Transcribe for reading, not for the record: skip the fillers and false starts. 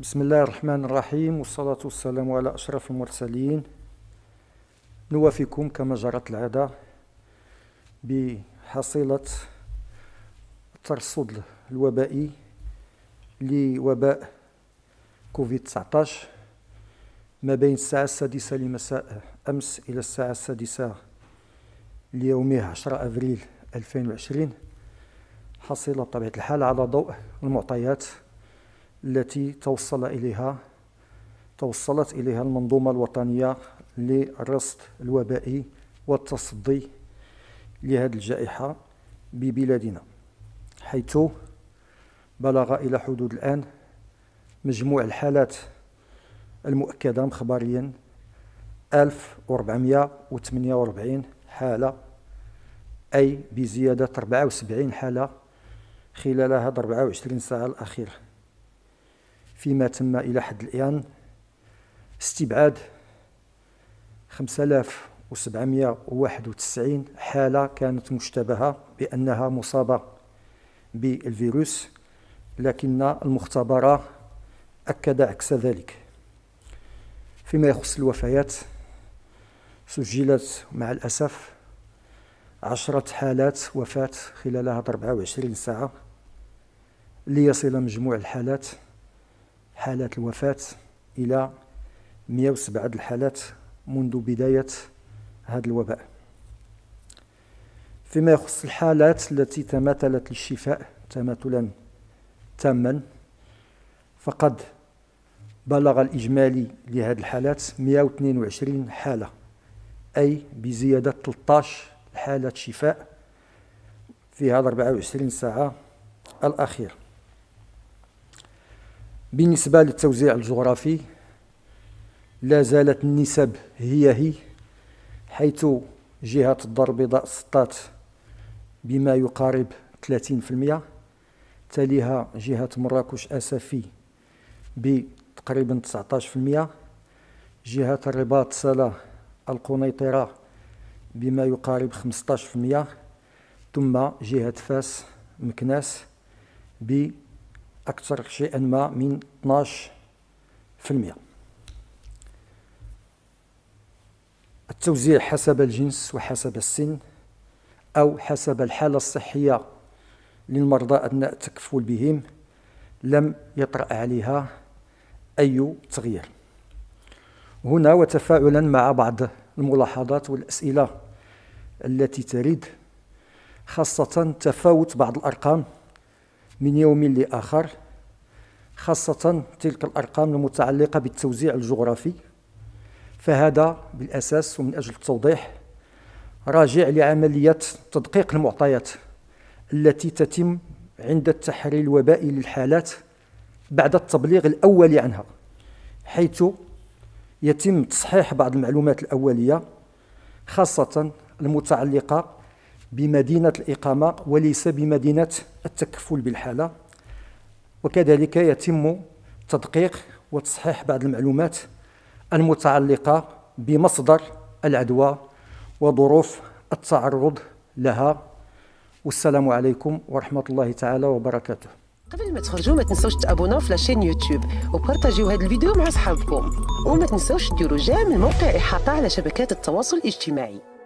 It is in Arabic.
بسم الله الرحمن الرحيم، والصلاة والسلام على أشرف المرسلين. نوافيكم كما جرت العادة بحصيلة الترصد الوبائي لوباء كوفيد-19 ما بين الساعة 6 مساء أمس إلى الساعة 6 ليومه 10 أبريل 2020. حصيلة بطبيعة الحال على ضوء المعطيات التي توصلت إليها المنظومة الوطنية للرصد الوبائي والتصدي لهذه الجائحة ببلادنا، حيث بلغ إلى حدود الآن مجموع الحالات المؤكدة مخبريا 1448 حالة، أي بزيادة 74 حالة خلال هذه 24 ساعة الأخيرة، فيما تم إلى حد الآن استبعاد 5791 حالة كانت مشتبهة بأنها مصابة بالفيروس، لكن المختبر أكد عكس ذلك. فيما يخص الوفيات، سجلت مع الأسف 10 حالات وفاة خلال هذه 24 ساعة، ليصل مجموع حالات الوفاة إلى 107 الحالات منذ بداية هذا الوباء. فيما يخص الحالات التي تماثلت للشفاء تماثلا تاما، فقد بلغ الإجمالي لهذه الحالات 122 حالة، أي بزيادة 13 حالة شفاء في هذه 24 ساعة الأخيرة. بالنسبة للتوزيع الجغرافي، لا زالت النسب هي حيث جهة الدار البيضاء سطات بما يقارب 30%، تليها جهة مراكش أسفي بتقريبا 19%، جهة الرباط سلا القنيطرة بما يقارب 15%، ثم جهة فاس مكناس بأكثر شيئا ما من 12%. التوزيع حسب الجنس وحسب السن أو حسب الحالة الصحية للمرضى أثناء التكفل بهم لم يطرأ عليها أي تغيير. هنا وتفاعلا مع بعض الملاحظات والأسئلة التي ترد، خاصة تفاوت بعض الأرقام من يوم لآخر، خاصة تلك الأرقام المتعلقة بالتوزيع الجغرافي، فهذا بالأساس ومن أجل التوضيح راجع لعملية تدقيق المعطيات التي تتم عند التحرير الوبائي للحالات بعد التبليغ الأولي عنها، حيث يتم تصحيح بعض المعلومات الأولية خاصة المتعلقة بمدينة الإقامة وليس بمدينة التكفل بالحالة، وكذلك يتم تدقيق وتصحيح بعض المعلومات المتعلقة بمصدر العدوى وظروف التعرض لها. والسلام عليكم ورحمة الله تعالى وبركاته. قبل ما تخرجوا ما تنسوش تابوناو في لاشين يوتيوب وبارطاجيو هذا الفيديو مع اصحابكم، وما تنسوش ديروا جيم الموقع إحاطة على شبكات التواصل الاجتماعي.